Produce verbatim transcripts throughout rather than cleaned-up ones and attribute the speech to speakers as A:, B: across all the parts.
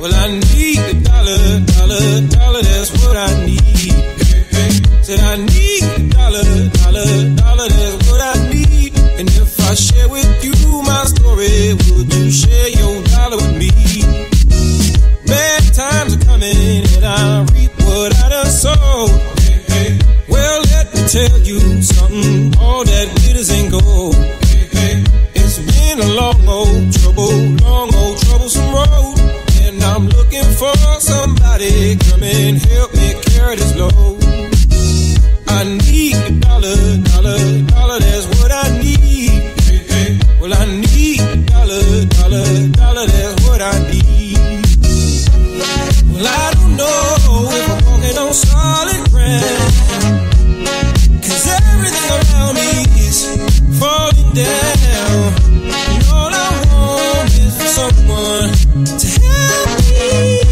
A: Well, I need a dollar, dollar, dollar, that's what I need. Said I need a dollar, dollar, dollar, that's what I need. And if I share with you my story, would you share your dollar with me? Bad times are coming and I reap what I done sowed. Well, let me tell you something, all that glitters ain't gold. It's been a long old trouble, long old troublesome road. And I'm looking for somebody, come and help me carry this load. I need a dollar, dollar, dollar, that's what I need. Well, I need a dollar, dollar, dollar, that's what I need. Well, I don't know if I'm walking on solid ground, 'cause everything around me is falling down. And all I want is for someone to help me.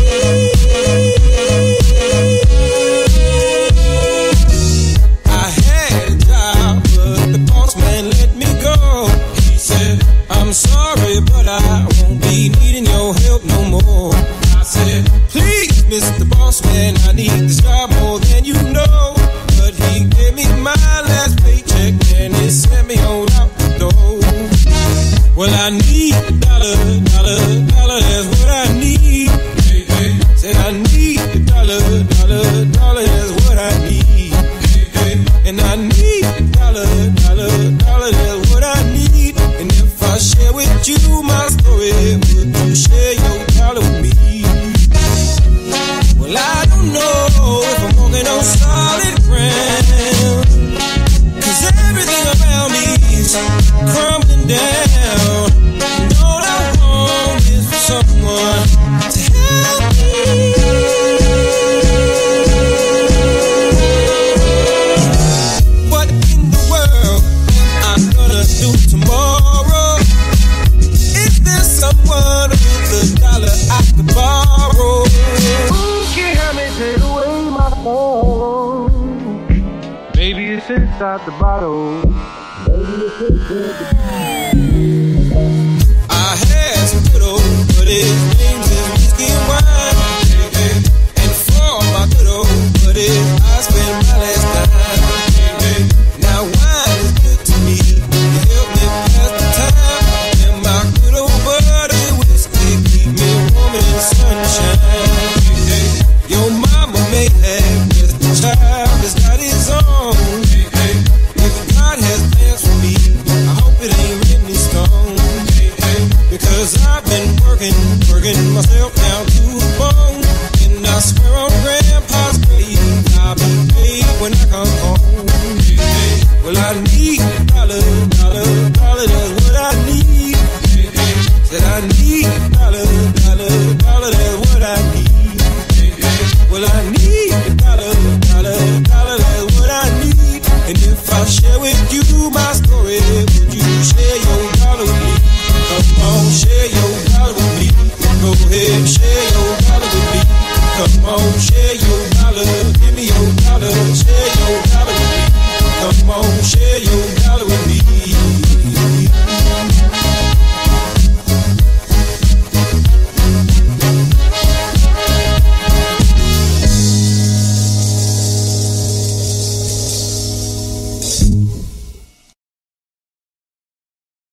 A: I had a job, but the boss man let me go. He said, I'm sorry, but I won't be needing your help no more. I said, please, Mister Boss Man, I need this job more than you know. But he gave me my last paycheck and he sent me on out the door. Well, I need a dollar, dollar, dollar, that's what I need. Hey, hey. Said I need a dollar, dollar, dollar, that's what I need. Hey, hey. And I need a dollar, dollar, dollar, that's what I need. And if I share with you my story, would you share your dollar with me? Well, I don't know if I'm walking on solid ground, 'cause everything around me is crumbling down. And all I want is for someone to help me. What in the world am I gonna do tomorrow? Is there someone with a dollar I could borrow? Maybe it's inside the bottle. Maybe it's inside the bottle. I had some good old buddies, names is whiskey and wine. And for my good old buddies, I spent my last dime. Now wine is good to me, it helped me pass the time. And my good old buddy whiskey keep me warm in the sunshine. Your mama may have just a child that's got his own. If God has plans for me, I hope it ain't written in stone. Because I've been working, working myself down to the bone. And I swear on Grandpa's grave, I'll be paid when I come home. Well, I need a dollar, dollar, dollar, that's what I need. Said I need a dollar, dollar, dollar, that's what I need. Well, I need a dollar, dollar, dollar, that's what I need. And if I share with you my story, would you share your dollar with me? Come on, share your dollar with me. Go ahead, share your